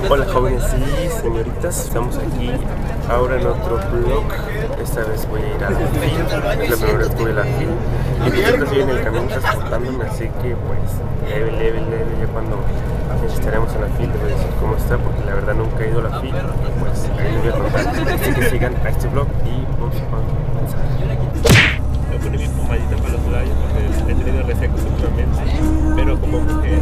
Hola jóvenes y señoritas, estamos aquí ahora en otro vlog. Esta vez voy a ir a la FIL, es la primera vez que voy a la FIL y pues yo estoy en el camino transportándome, así que pues leve, ya cuando estaremos en la FIL les voy a decir cómo está, porque la verdad nunca he ido a la FIL, pues ahí les voy a contar. Así que sigan a este vlog y vamos a comenzar. Me pone mi pomadita para los labios porque he tenido resecos últimamente, pero como mujer.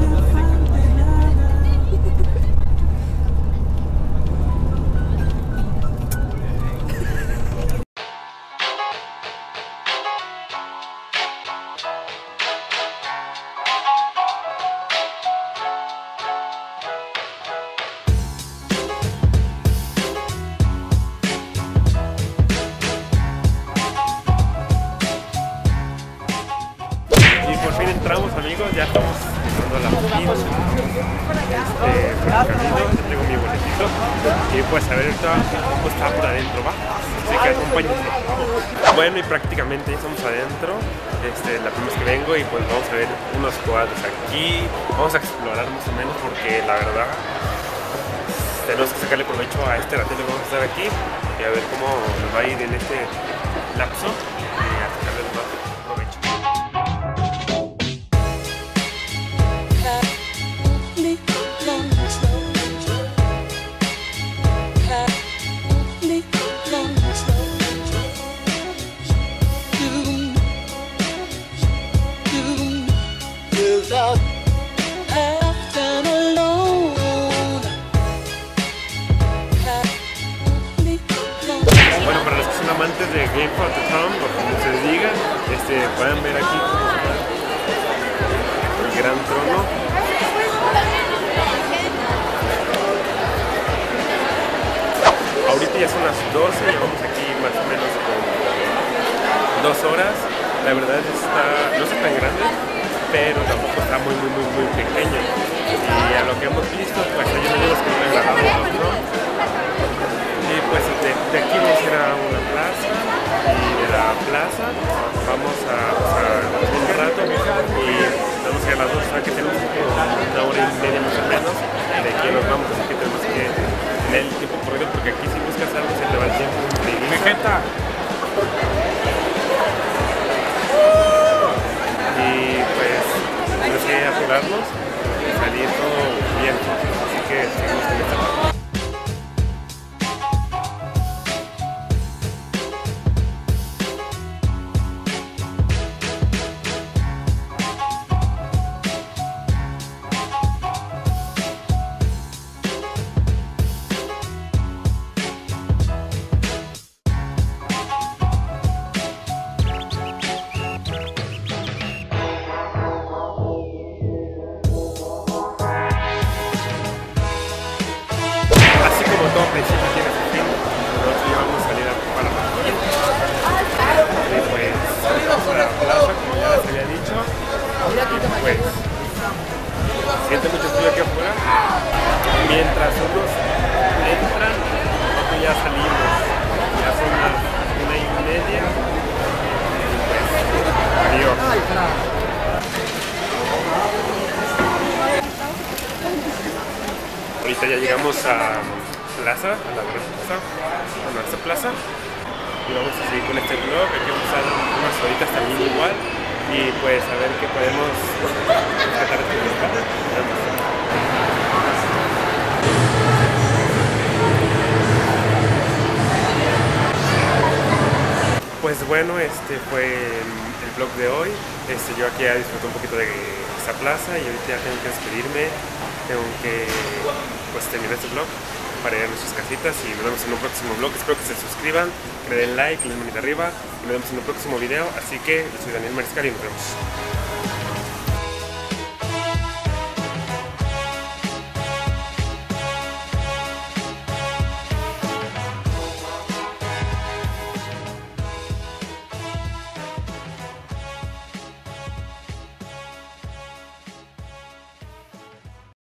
Por fin entramos, amigos, ya estamos entrando a la FIL. Por el camino, ya tengo mi boletito y pues a ver ahorita cómo está por adentro, ¿va? Así que acompáñenme. Bueno, y prácticamente ya estamos adentro, la primera vez que vengo y pues vamos a ver unos cuadros aquí, vamos a explorar más o menos porque la verdad tenemos que sacarle provecho a este ratito que vamos a estar aquí y a ver cómo nos va a ir en este lapso y a sacarle más provecho. Bueno, para los que son amantes de Game of Thrones, o como se diga, pueden ver aquí el gran trono. Ahorita ya son las 12, llevamos aquí más o menos como 2 horas. La verdad no está tan grande, pero tampoco está muy pequeño. Y a lo que hemos visto, pues hay unos que no han agradado otros. Y pues de aquí vamos a ir a una plaza y de la plaza vamos a un rato y vamos a ir a las 2, o sea que tenemos que 1 hora y media más o menos de aquí nos vamos, así que tenemos que tener el tiempo corrido porque aquí si buscas algo se te va el tiempo increíble. Y pues tenemos que apurarnos y salir todo bien, así que seguimos con esta parte. Todo principio tiene su fin, nosotros íbamos a salir para la FIL y pues vamos a la plaza como ya les había dicho y pues siente mucho frío aquí afuera mientras unos entran nosotros ya salimos, ya son las 1:30 y pues adiós. Ahorita ya llegamos a plaza, a la gran plaza, a nuestra plaza y vamos a seguir con este vlog. Aquí vamos a dar unas horitas también igual y pues a ver qué podemos rescatar este vlog. Pues bueno, este fue el vlog de hoy. Yo aquí ya disfruté un poquito de esta plaza y ahorita ya tengo que despedirme, tengo que pues terminar este vlog para ir a nuestras casitas y nos vemos en un próximo vlog. Espero que se suscriban, que le den like, le den manita arriba y nos vemos en un próximo video. Así que yo soy Daniel Mariscal y nos vemos.